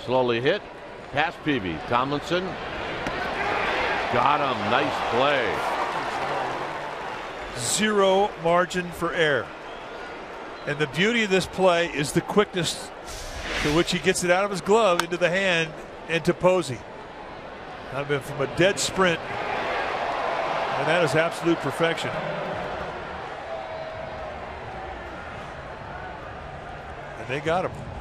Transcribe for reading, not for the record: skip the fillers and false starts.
slowly hit. Past Peavy. Tomlinson. Got him. Nice play. Zero margin for error. And the beauty of this play is the quickness to which he gets it out of his glove into the hand and to Posey. I've been from a dead sprint, and that is absolute perfection. And they got him.